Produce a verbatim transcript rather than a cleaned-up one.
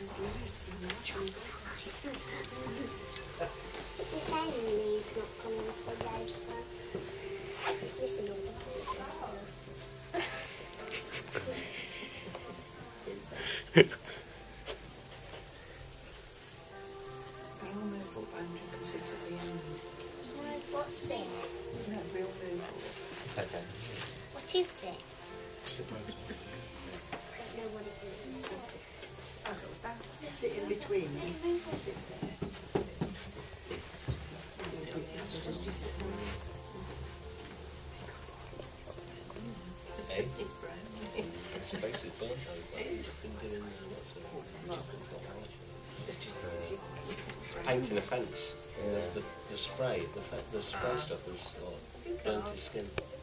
It's a shame he's not coming today, so it's missing all the books and stuff. They all move all round and can sit at the end. No, what's it? No, we all move all. Okay. What is it? Suppose. There's nobody in it. Sit in between. Sit there. Just you sit there. Hey? It's brown. It's basically burnt over. It's been doing uh, lots of painting a fence. Yeah. The, the, the spray, the, fa- the spray Ah. stuff has like, burnt his skin.